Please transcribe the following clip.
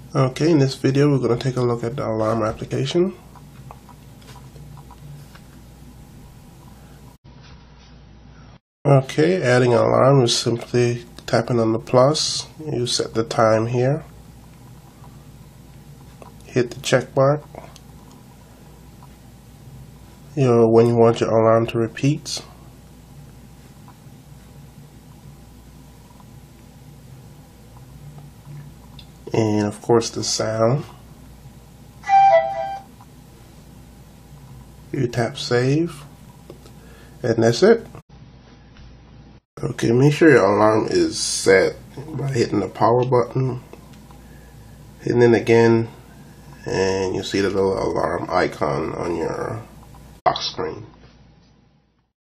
Okay, in this video we're going to take a look at the alarm application. Okay, adding an alarm is simply tapping on the plus. You set the time here. Hit the check mark. When you want your alarm to repeat. And of course the sound. You tap save, and that's it. Okay, make sure your alarm is set by hitting the power button, hitting it again, and you see the little alarm icon on your lock screen.